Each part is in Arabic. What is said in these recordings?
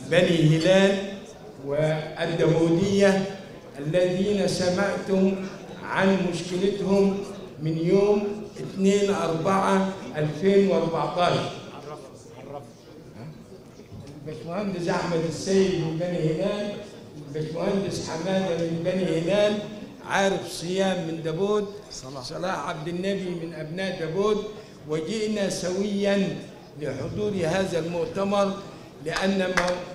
بني هلال والداوودية الذين سمعتم عن مشكلتهم من يوم 2/4/2014. الباشمهندس أحمد السيد من بني هلال، الباشمهندس حمادة من بني هلال، عارف صيام من داوود، صلاح عبد النبي من أبناء داوود، وجئنا سويا لحضور هذا المؤتمر لأن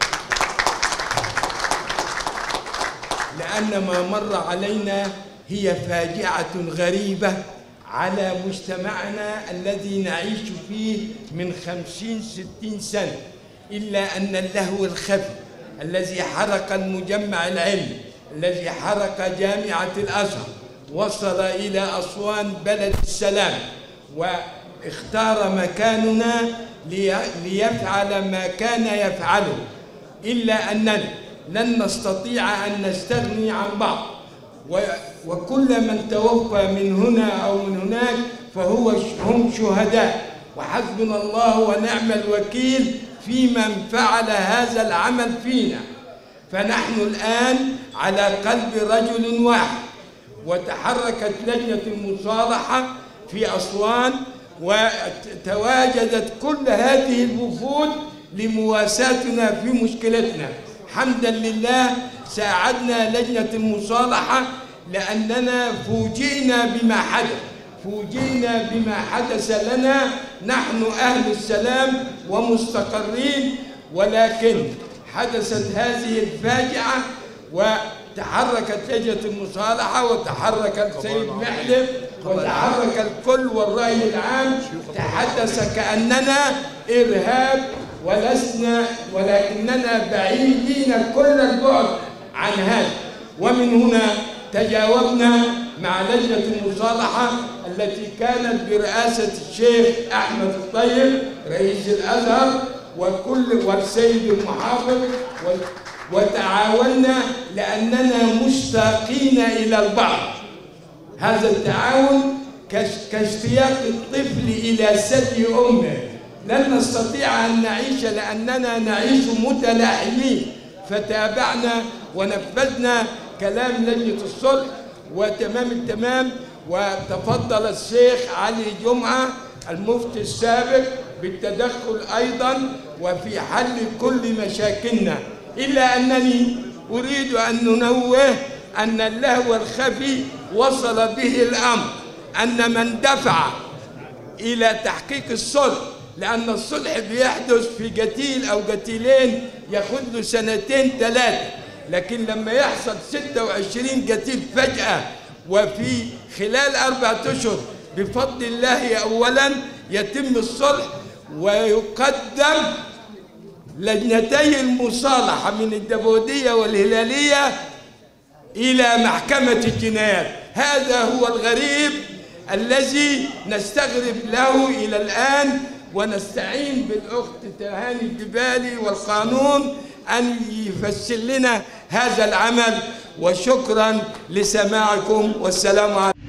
ما مر علينا هي فاجعة غريبة على مجتمعنا الذي نعيش فيه من 50-60 سنة، إلا أن اللهو الخفي الذي حرق المجمع العلمي، الذي حرق جامعة الأزهر، وصل إلى أسوان بلد السلام، واختار مكاننا ليفعل ما كان يفعله، إلا أننا لن نستطيع أن نستغني عن بعض، وكل من توفى من هنا أو من هناك هم شهداء، وحسبنا الله ونعم الوكيل في من فعل هذا العمل فينا. فنحن الآن على قلب رجل واحد، وتحركت لجنة المصالحة في أسوان، وتواجدت كل هذه الوفود لمواساتنا في مشكلتنا. حمدا لله ساعدنا لجنة المصالحة لأننا فوجئنا بما حدث لنا. نحن أهل السلام ومستقرين، ولكن حدثت هذه الفاجعة وتحركت لجنة المصالحة وتحرك السيد محلب وتحرك الكل، والرأي العام تحدث كأننا إرهاب، ولكننا بعيدين كل البعد عن هذا. ومن هنا تجاوبنا مع لجنة المصالحة التي كانت برئاسة الشيخ أحمد الطيب رئيس الأزهر والسيد المحافظ، وتعاوننا لأننا مشتاقين إلى البعض. هذا التعاون كاشتياق الطفل إلى ثدي أمه. لن نستطيع أن نعيش لأننا نعيش متلاحمين، فتابعنا ونفذنا كلام لجنة الصلح وتمام التمام. وتفضل الشيخ علي جمعة المفتي السابق بالتدخل أيضا وفي حل كل مشاكلنا، إلا أنني أريد أن ننوه أن اللهو الخفي وصل به الأمر أن من دفع إلى تحقيق الصلح، لأن الصلح بيحدث في قتيل أو قتيلين ياخذ له 2-3، لكن لما يحصل 26 قتيل فجأة وفي خلال 4 أشهر بفضل الله أولا يتم الصلح، ويقدم لجنتي المصالحة من الداوودية والهلالية إلى محكمة الجنايات. هذا هو الغريب الذي نستغرب له إلى الآن، ونستعين بالأخت تهاني الجبالي والقانون أن يفسر لنا هذا العمل. وشكرا لسماعكم، والسلام عليكم.